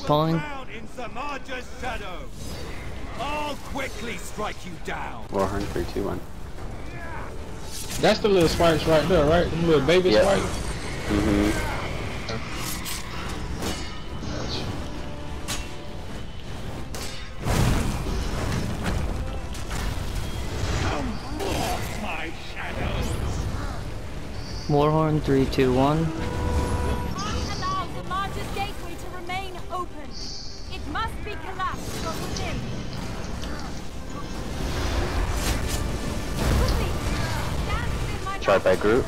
pulling. In Samarja's shadow. I'll quickly strike you down. Warhorn 3, 2, 1. That's the little spikes right there, right? The little baby spike. My shadows. Warhorn 3, 2, 1. Allow Samarja's gateway to remain open. It must be collapsed from within. Quickly, dance in my Shard by Groot.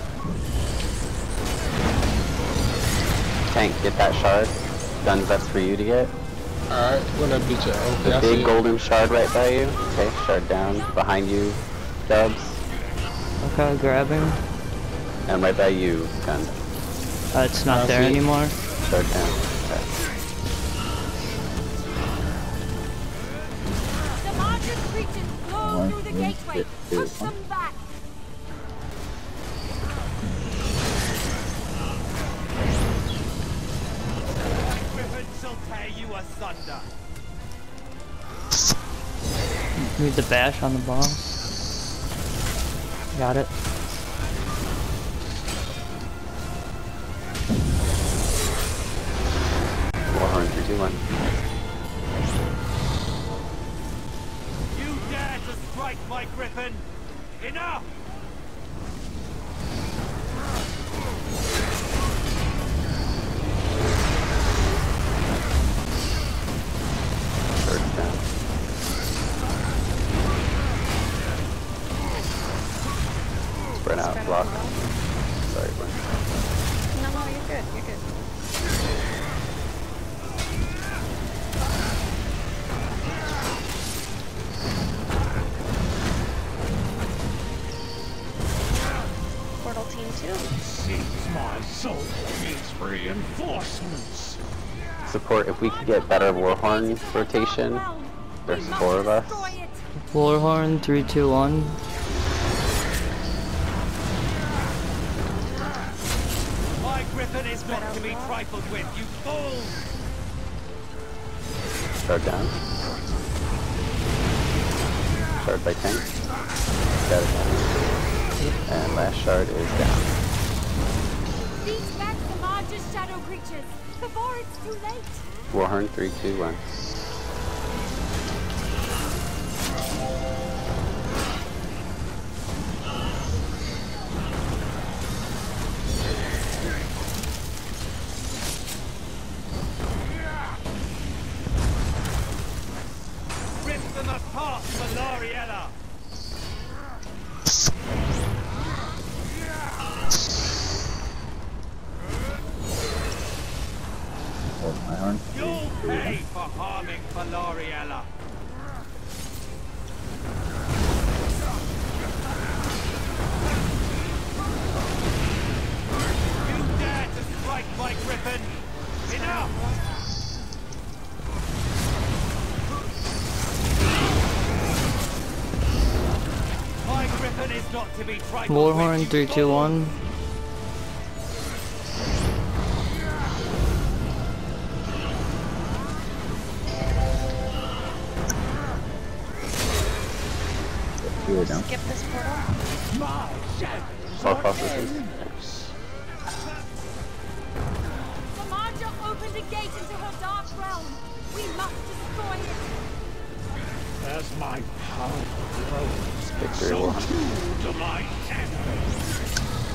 Tank, get that shard. Guns, that's for you to get. Alright, what that bitch at? Okay, The I see big it. golden shard right by you. Okay, shard down. Behind you, Dubs. Okay, grabbing. And right by you, Gun. It's not I there see it. anymore. Shard down. Okay. Samarja's creatures flow through the gateway. Push them back. Griffin shall tear you asunder. Need the bash on the boss. Got it. Warhorn 3, 2, 1. You dare to strike my Griffin? Enough! Shard down. Spread out, block. Sorry, Gwen. No, you're good. You're good. Portal team 2. Seems my soul needs reinforcements. Support, if we could get better Warhorn rotation. There's 4 of us. Warhorn 3, 2, 1. My Griffin is not to be trifled with, you fools! Shard down. Shard by Tank. Got it down. And last shard is down. Beat back Samarja's shadow creatures before it's too late. Warhorn 3, 2, 1. Rip them apart, Valoriella! You'll pay for harming Valoriella! You dare to strike my Griffin? Enough! My Griffin is not to be trifled Warhorn with, 3, you 2, 1. Skip this portal. My shadows All are processes. endless. Samarja opened a gate into her dark realm. We must destroy it. As my power grows, Victory so Warhorn. too do my shadows.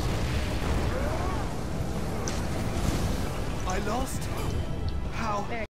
I lost? How?